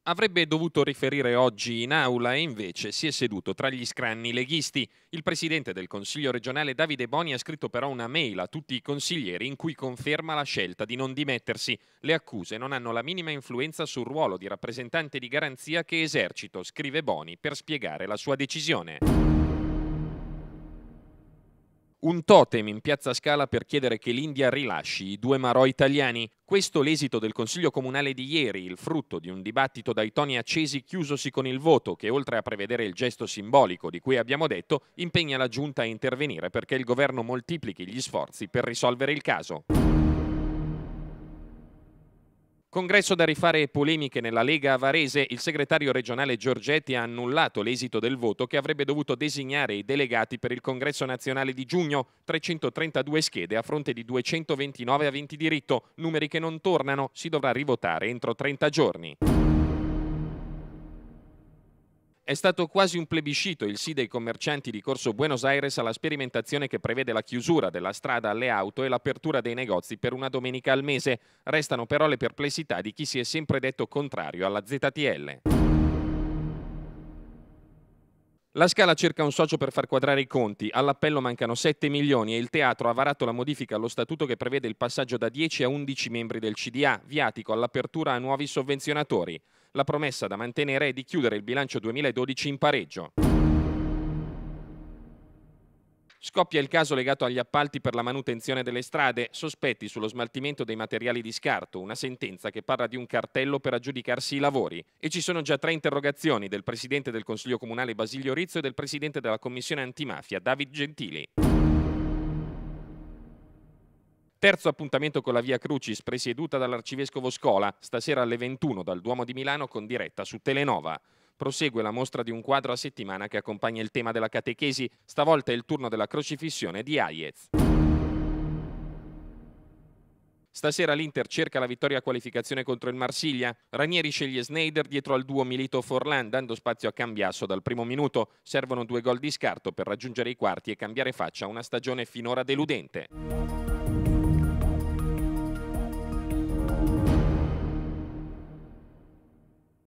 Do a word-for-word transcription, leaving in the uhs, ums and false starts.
Avrebbe dovuto riferire oggi in aula e invece si è seduto tra gli scranni leghisti. Il presidente del Consiglio regionale Davide Boni ha scritto però una mail a tutti i consiglieri in cui conferma la scelta di non dimettersi. Le accuse non hanno la minima influenza sul ruolo di rappresentante di garanzia che esercito, scrive Boni per spiegare la sua decisione. Un totem in piazza Scala per chiedere che l'India rilasci i due marò italiani. Questo l'esito del Consiglio Comunale di ieri, il frutto di un dibattito dai toni accesi chiusosi con il voto che, oltre a prevedere il gesto simbolico di cui abbiamo detto, impegna la Giunta a intervenire perché il governo moltiplichi gli sforzi per risolvere il caso. Congresso da rifare e polemiche nella Lega Avarese, il segretario regionale Giorgetti ha annullato l'esito del voto che avrebbe dovuto designare i delegati per il Congresso nazionale di giugno, trecentotrentadue schede a fronte di duecentoventinove aventi diritto, numeri che non tornano, si dovrà rivotare entro trenta giorni. È stato quasi un plebiscito il sì dei commercianti di Corso Buenos Aires alla sperimentazione che prevede la chiusura della strada alle auto e l'apertura dei negozi per una domenica al mese. Restano però le perplessità di chi si è sempre detto contrario alla Z T L. La Scala cerca un socio per far quadrare i conti. All'appello mancano sette milioni e il teatro ha varato la modifica allo statuto che prevede il passaggio da dieci a undici membri del C D A, viatico all'apertura a nuovi sovvenzionatori. La promessa da mantenere è di chiudere il bilancio duemiladodici in pareggio. Scoppia il caso legato agli appalti per la manutenzione delle strade, sospetti sullo smaltimento dei materiali di scarto, una sentenza che parla di un cartello per aggiudicarsi i lavori. E ci sono già tre interrogazioni del presidente del Consiglio Comunale Basilio Rizzo e del presidente della Commissione Antimafia David Gentili. Terzo appuntamento con la Via Crucis, presieduta dall'arcivescovo Scola, stasera alle ventuno dal Duomo di Milano con diretta su Telenova. Prosegue la mostra di un quadro a settimana che accompagna il tema della catechesi, stavolta è il turno della crocifissione di Hayez. Stasera l'Inter cerca la vittoria a qualificazione contro il Marsiglia. Ranieri sceglie Sneijder dietro al duo Milito-Forlan, dando spazio a Cambiasso dal primo minuto. Servono due gol di scarto per raggiungere i quarti e cambiare faccia a una stagione finora deludente.